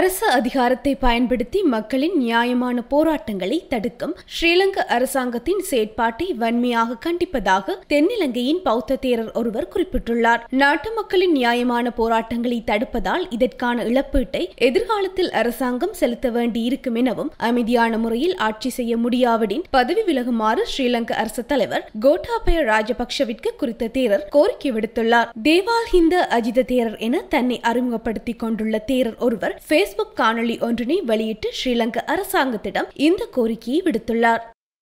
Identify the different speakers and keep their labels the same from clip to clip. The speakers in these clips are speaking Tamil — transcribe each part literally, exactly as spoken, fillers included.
Speaker 1: அரசு அதிகாரத்தை பயன்படுத்தி மக்களின் நியாயமான போராட்டங்களை தடுக்கும் ஸ்ரீலங்கா அரசாங்கத்தின் செயற்பாட்டை வன்மையாக கண்டிப்பதாக தென்னிலங்கையின் பௌத்த தேரர் ஒருவர் குறிப்பிட்டுள்ளார். நாட்டு மக்களின் நியாயமான போராட்டங்களை தடுப்பதால் இதற்கான இழப்பீட்டை எதிர்காலத்தில் அரசாங்கம் செலுத்த வேண்டியிருக்கும் எனவும், அமைதியான முறையில் ஆட்சி செய்ய முடியாவிடின் பதவி விலகுமாறு ஸ்ரீலங்கா அரசு தலைவர் கோட்டாபய ராஜபக்ஷவிற்கு குறித்த தேரர் கோரிக்கை விடுத்துள்ளார். தேவால் ஹிந்த அஜித தேரர் என தன்னை அறிமுகப்படுத்திக் கொண்டுள்ள தேரர் ஒருவர் பேஸ்புக் காணொளி ஒன்றினை வெளியிட்டு ஸ்ரீலங்கா அரசாங்கத்திடம் இந்த கோரிக்கையை விடுத்துள்ளார்.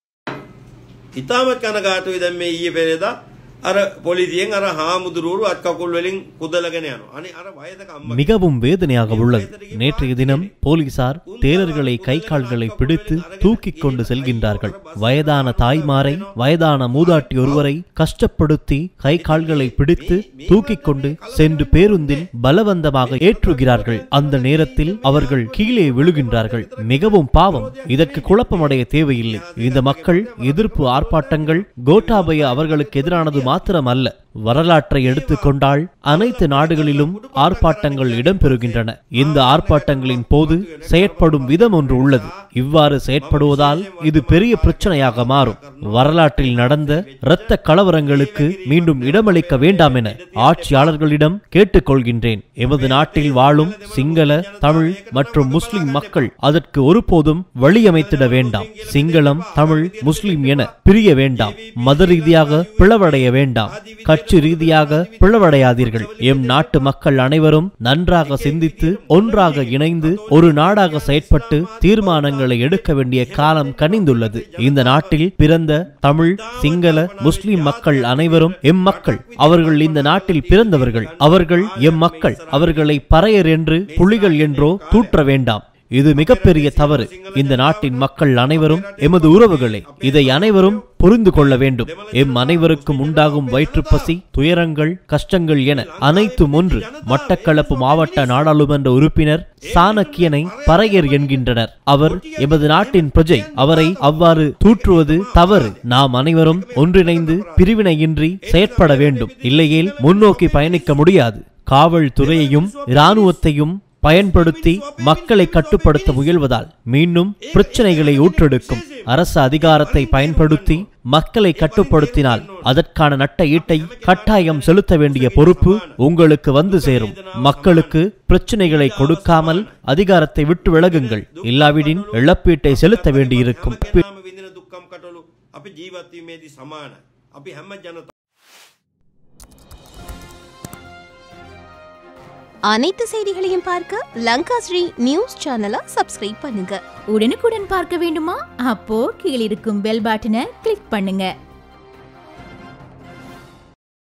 Speaker 2: ඉතාමත් කනගාටුයි දැන් මේ ඊයේ පෙරේදා අර පොලිසියෙන් අර හාමුදුරුවෝ අත් කකුල් වලින් කුදලගෙන යනවා. අනේ අර වයසක අම්මා
Speaker 3: மிகவும் வேதனையாக உள்ளது. நேற்றைய தினம் போலீசார் தேரர்களை கை கால்களை பிடித்து தூக்கிக் கொண்டு செல்கின்றார்கள். வயதான தாய்மாரை, வயதான மூதாட்டி ஒருவரை கஷ்டப்படுத்தி கை கால்களை பிடித்து தூக்கிக் கொண்டு சென்று பேருந்தில் பலவந்தமாக ஏற்றுகிறார்கள். அந்த நேரத்தில் அவர்கள் கீழே விழுகின்றார்கள். மிகவும் பாவம். இதற்கு குழப்பமடைய தேவையில்லை. இந்த மக்கள் எதிர்ப்பு ஆர்ப்பாட்டங்கள் கோட்டாபய அவர்களுக்கு எதிரானது மாத்திரமல்ல, வரலாற்றை எடுத்துக்கொண்டால் அனைத்து நாடுகளிலும் ஆர்ப்பாட்டங்கள் இடம்பெறுகின்றன. இந்த ஆர்ப்பாட்டங்களின் போது செயற்படும் விதம் ஒன்று உள்ளது. இவ்வாறு செயற்படுவதால் இது பெரிய பிரச்சனையாக மாறும். வரலாற்றில் நடந்த இரத்த கலவரங்களுக்கு மீண்டும் இடமளிக்க வேண்டாம் என ஆட்சியாளர்களிடம் கேட்டுக்கொள்கின்றேன். எமது நாட்டில் வாழும் சிங்கள, தமிழ் மற்றும் முஸ்லிம் மக்கள் அதற்கு ஒருபோதும் வழியமைத்திட வேண்டாம். சிங்களம், தமிழ், முஸ்லிம் என பிரிய வேண்டாம். மத ரீதியாக பிளவடைய வேண்டாம். கட்சி ரீதியாக பிளவடையாதீர்கள். எம் நாட்டு மக்கள் அனைவரும் நன்றாக சிந்தித்து ஒன்றாக இணைந்து ஒரு நாடாக செயற்பட்டு தீர்மானங்களை எடுக்க வேண்டிய காலம் கனிந்துள்ளது. இந்த நாட்டில் பிறந்த தமிழ், சிங்கள, முஸ்லிம் மக்கள் அனைவரும் எம் மக்கள். அவர்கள் இந்த நாட்டில் பிறந்தவர்கள். அவர்கள் எம் மக்கள். அவர்களை பறையர் என்று, புலிகள் என்றோ தூற்ற வேண்டாம். இது மிகப்பெரிய தவறு. இந்த நாட்டின் மக்கள் அனைவரும் எமது உறவுகளே. இதை அனைவரும் புரிந்து கொள்ள வேண்டும். எம் அனைவருக்கும் உண்டாகும் வயிற்றுப்பசி, துயரங்கள், கஷ்டங்கள் என அனைத்தும் ஒன்று. மட்டக்களப்பு மாவட்ட நாடாளுமன்ற உறுப்பினர் சாணக்கியனை பறையர் என்கின்றனர். அவர் எமது நாட்டின் பிரஜை. அவரை அவ்வாறு தூற்றுவது தவறு. நாம் அனைவரும் ஒன்றிணைந்து பிரிவினையின்றி செயற்பட வேண்டும். இல்லையேல் முன்னோக்கி பயணிக்க முடியாது. காவல்துறையையும் இராணுவத்தையும் பயன்படுத்தி மக்களை கட்டுப்படுத்த முயல்வதால் மீண்டும் பிரச்சனைகளை ஊற்றெடுக்கும். அரசு அதிகாரத்தை பயன்படுத்தி மக்களை கட்டுப்படுத்தினால் அதற்கான நட்ட ஈட்டை கட்டாயம் செலுத்த வேண்டிய பொறுப்பு உங்களுக்கு வந்து சேரும். மக்களுக்கு பிரச்சனைகளை கொடுக்காமல் அதிகாரத்தை விட்டு விலகுங்கள். இல்லாவிடின் இழப்பீட்டை செலுத்த வேண்டியிருக்கும்.
Speaker 4: அனைத்து செய்திகளையும் பார்க்க லங்கா ஸ்ரீ நியூஸ் சேனலை சப்ஸ்கிரைப் பண்ணுங்க.
Speaker 5: உடனுக்குடன் பார்க்க வேண்டுமா? அப்போ கீழிருக்கும் பெல் பட்டனை கிளிக் பண்ணுங்க.